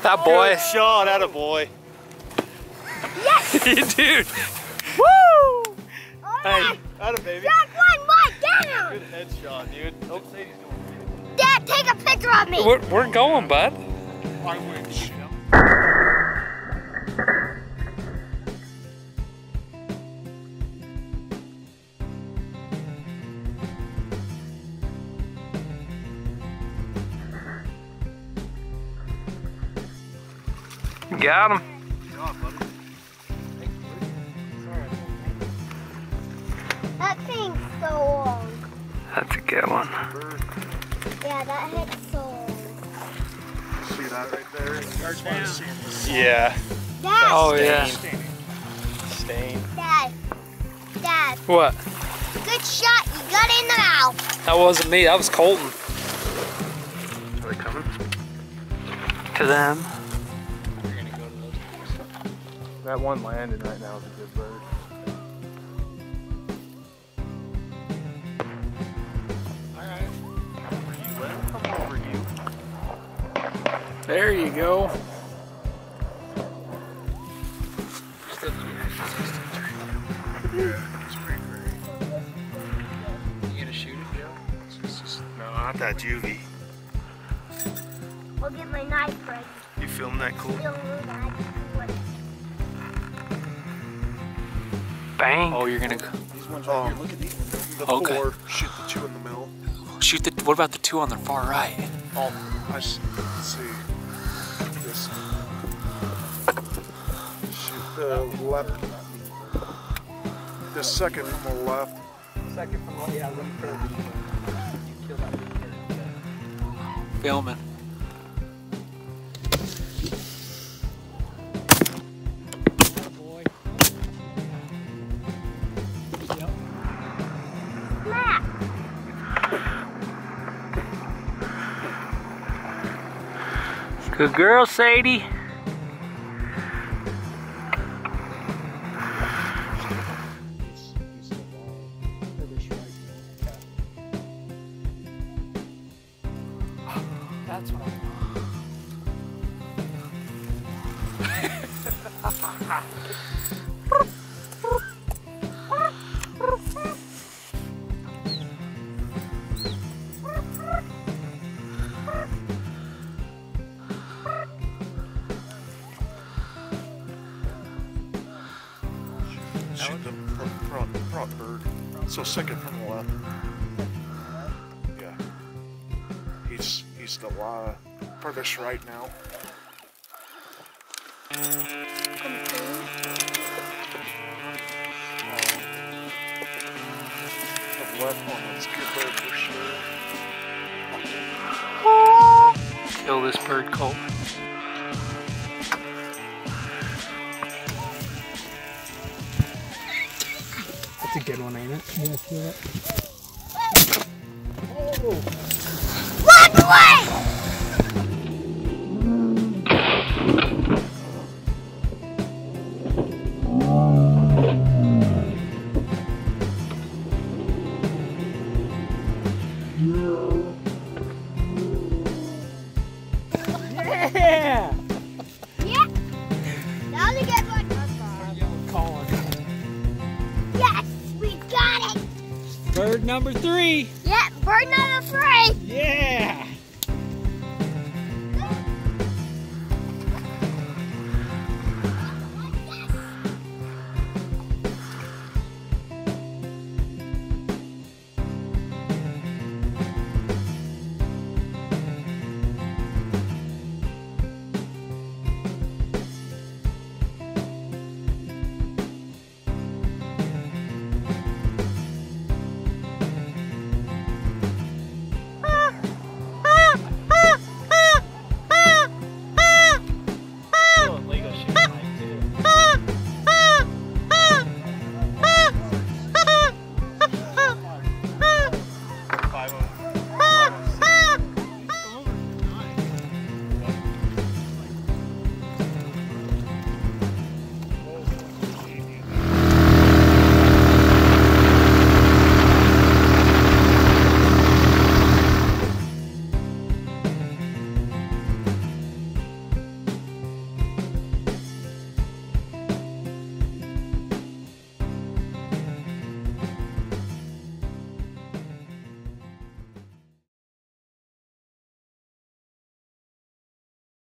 That boy. Good shot, atta boy. Yes! Dude. Woo! Alright. Hey, atta baby. Jack, one more down! Good headshot, dude. Oh, Sadie's going. Dad, take a picture of me! We're going, bud. I win. Got him. Good job, buddy. That thing's so long. That's a good one. Yeah, that hits so long. See that right there? Start down. Yeah. Dad! Oh, yeah. Stain. Dad. Dad. What? Good shot. You got it in the mouth. That wasn't me. That was Colton. Are they coming? To them. That one landed right now is a good bird. Alright. Over you, Len. Come over you. There you go. You gonna shoot it, Joe? No, not that juvie. I'll get my knife ready. You filming that cool? Bang. Oh, you're gonna go. These ones right here, look at these ones. The Okay. four, shoot the two in the middle. Shoot the. What about the two on the far right? Oh, I see. This. Shoot the left. The second from the left. Second from the, yeah, let me throw it. You kill that big bird. Filming. Boy. Good girl, Sadie. That's what Shoot the front bird. So second from the left. Yeah. He's the furthest right now. The left one was good bird for sure. Kill this bird, Colt. That's a good one, ain't it? You guys feel it? Run away! Yeah! Yeah. That was a good one. Colin. Yes, we got it. Bird number 3. Yeah, bird number 3. Yeah!